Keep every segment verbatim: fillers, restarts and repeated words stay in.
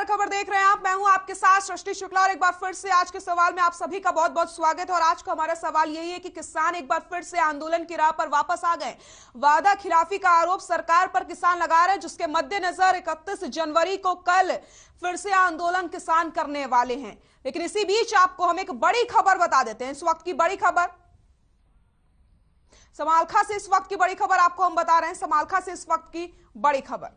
नमस्कार, खबर देख रहे हैं आप। मैं हूं आपके साथ सृष्टि शुक्ला और एक बार फिर से आज के सवाल में आप सभी का बहुत बहुत स्वागत है। और आज का हमारा सवाल यही है कि किसान एक बार फिर से आंदोलन की राह पर वापस आ गए। वादा खिलाफी का आरोप सरकार पर किसान लगा रहे हैं, जिसके मद्देनजर इकतीस जनवरी को कल फिर से आंदोलन किसान करने वाले हैं। लेकिन इसी बीच आपको हम एक बड़ी खबर बता देते हैं। इस वक्त की बड़ी खबर समालखा से, इस वक्त की बड़ी खबर आपको हम बता रहे हैं। समालखा से इस वक्त की बड़ी खबर।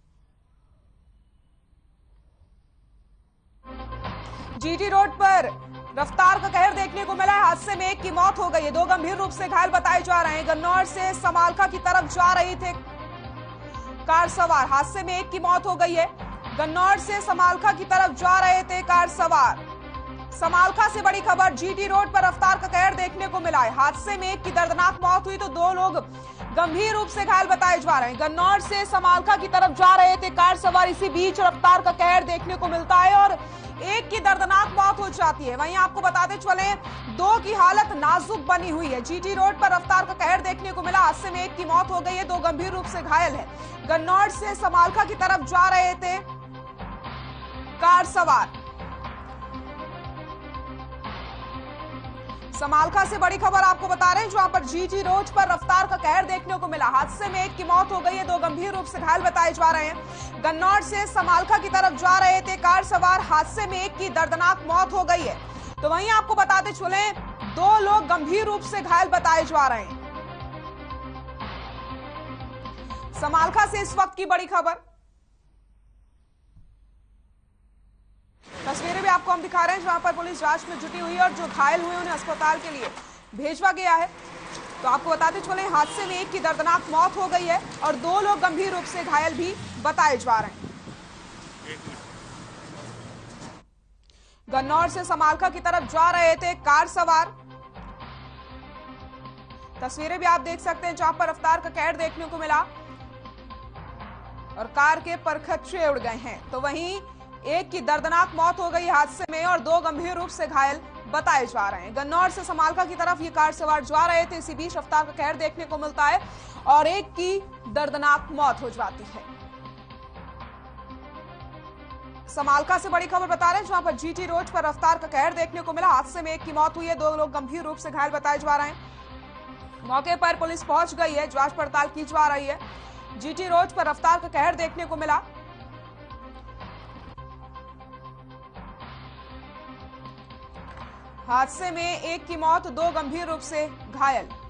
जीटी रोड पर रफ्तार का कहर देखने को मिला है। हादसे में एक की मौत हो गई है, दो गंभीर रूप से घायल बताए जा रहे हैं। गन्नौर से समालखा की तरफ जा रहे थे कार सवार, हादसे में एक की मौत हो गई है। गन्नौर से समालखा की तरफ जा रहे थे कार सवार। समालखा से बड़ी खबर, जीटी रोड पर रफ्तार का कहर देखने को मिला है। हादसे में एक की दर्दनाक मौत हुई तो दो लोग गंभीर रूप से घायल बताए जा रहे हैं। गन्नौर से समालखा की तरफ जा रहे थे कार सवार, इसी बीच रफ्तार का कहर देखने को मिलता है और एक की दर्दनाक मौत हो जाती है। वहीं आपको बताते चले, दो की हालत नाजुक बनी हुई है। जीटी रोड पर रफ्तार का कहर देखने को मिला। हादसे में एक की मौत हो गई है, दो गंभीर रूप से घायल है। गन्नौर से समालखा की तरफ जा रहे थे कार सवार। समालखा से बड़ी खबर आपको बता रहे हैं, जहां पर जीटी रोड पर रफ्तार का कहर देखने को मिला। हादसे में एक की मौत हो गई है, दो गंभीर रूप से घायल बताए जा रहे हैं। गन्नौर से समालखा की तरफ जा रहे थे कार सवार, हादसे में एक की दर्दनाक मौत हो गई है। तो वहीं आपको बताते चले, दो लोग गंभीर रूप से घायल बताए जा रहे हैं। समालखा से इस वक्त की बड़ी खबर। तस्वीरें भी आपको हम दिखा रहे हैं, जहां पर पुलिस जांच में जुटी हुई है और जो घायल हुए उन्हें अस्पताल के लिए भेजवा गया है। तो आपको बताते चले, हादसे में एक की दर्दनाक मौत हो गई है और दो लोग गंभीर रूप से घायल भी बताए जा रहे हैं। गन्नौर से समालखा की तरफ जा रहे थे कार सवार। तस्वीरें भी आप देख सकते हैं, जहां पर रफ्तार का कहर देखने को मिला और कार के परखच्चे उड़ गए हैं। तो वहीं एक की दर्दनाक मौत हो गई हादसे में और दो गंभीर रूप से घायल बताए जा रहे हैं। गन्नौर से समालखा की तरफ ये कार सवार जा रहे थे, इसी बीच रफ्तार का कहर देखने को मिलता है और एक की दर्दनाक मौत हो जाती है। समालखा से बड़ी खबर बता रहे हैं, जहां पर जीटी रोड पर रफ्तार का कहर देखने को मिला। हादसे में एक की मौत हुई है, दो लोग गंभीर रूप से घायल बताए जा रहे हैं। मौके पर पुलिस पहुंच गई है, जांच पड़ताल की जा रही है। जीटी रोड पर रफ्तार का कहर देखने को मिला। हादसे में एक की मौत, दो गंभीर रूप से घायल।